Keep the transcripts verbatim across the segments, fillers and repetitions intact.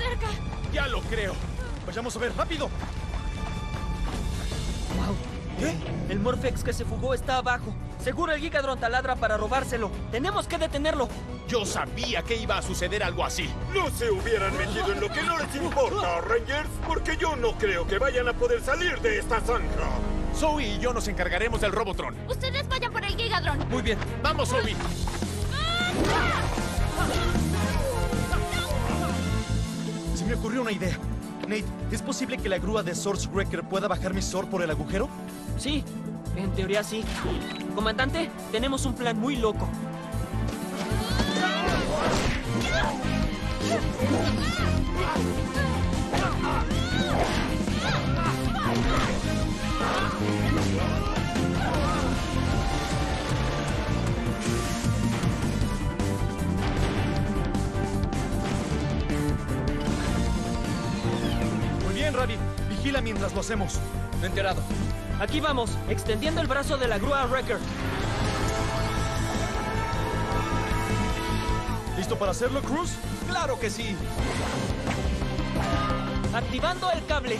cerca. Ya lo creo. Vayamos a ver, rápido. Wow. ¿Qué? El Morphex que se fugó está abajo. Seguro el Gigadron taladra para robárselo. Tenemos que detenerlo. Yo sabía que iba a suceder algo así. No se hubieran metido en lo que no les importa, Rangers, porque yo no creo que vayan a poder salir de esta zanja. Zoe y yo nos encargaremos del Robotron. Ustedes vayan por el Gigadron. Muy bien. Vamos, Zoe. Se me ocurrió una idea. Nate, ¿es posible que la grúa de Source Wrecker pueda bajar mi Sword por el agujero? Sí, en teoría sí. Comandante, tenemos un plan muy loco. Muy bien, Rabbit. Vigila mientras lo hacemos. Enterado. Aquí vamos, extendiendo el brazo de la grúa Wrecker. ¿Listo para hacerlo, Cruz? ¡Claro que sí! Activando el cable.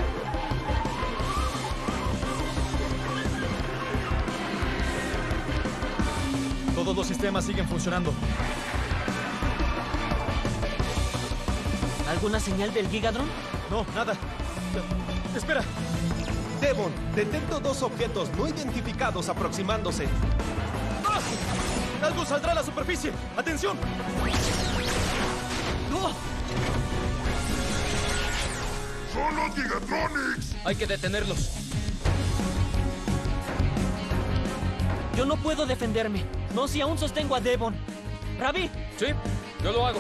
Todos los sistemas siguen funcionando. ¿Alguna señal del Gigadron? No, nada. Espera. Devon, detecto dos objetos no identificados aproximándose. ¡Ah! ¡Algo saldrá a la superficie! ¡Atención! ¡Oh! ¡Son los Gigatronics! Hay que detenerlos. Yo no puedo defenderme. No si aún sostengo a Devon. ¡Ravi! Sí, yo lo hago.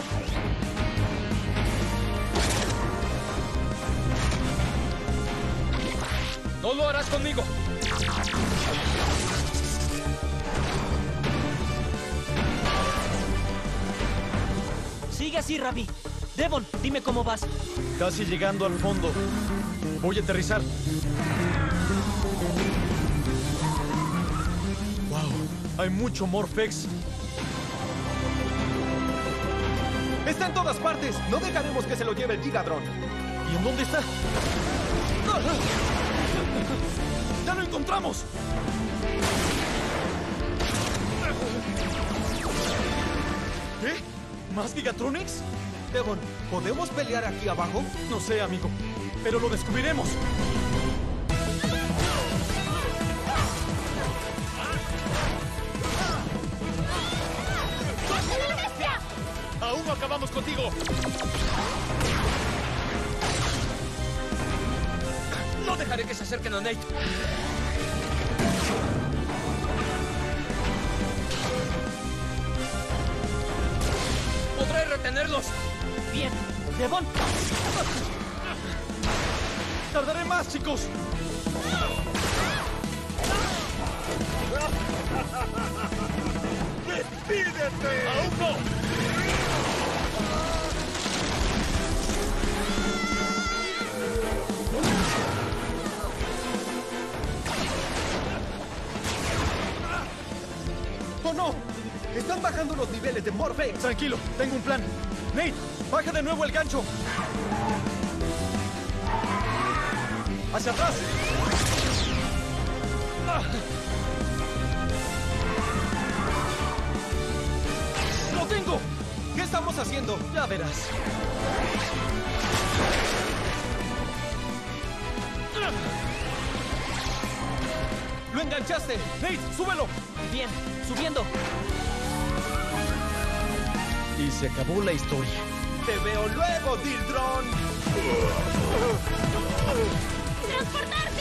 No lo harás conmigo. Sigue así, Ravi. Devon, dime cómo vas. Casi llegando al fondo. Voy a aterrizar. Wow, hay mucho Morphex. ¡Está en todas partes! No dejaremos que se lo lleve el Gigadron. ¿Y en dónde está? ¡Ya lo encontramos! ¿Qué? ¿Más Gigatronics? Devon, ¿podemos pelear aquí abajo? No sé, amigo, pero lo descubriremos. ¡Aún no acabamos contigo! No dejaré que se acerquen a Nate. ¡Podré retenerlos! Bien. Devon. ¡Tardaré más, chicos! ¡Despídete! ¡Aún no! ¡Oh, no! ¡Están bajando los niveles de Morphex! Tranquilo, tengo un plan. Nate, baja de nuevo el gancho. ¡Hacia atrás! ¡Ah! ¡Lo tengo! ¿Qué estamos haciendo? Ya verás. ¡Lo enganchaste! Nate, súbelo. Bien. Subiendo. Y se acabó la historia. ¡Te veo luego, Dildron! ¡Transportarse!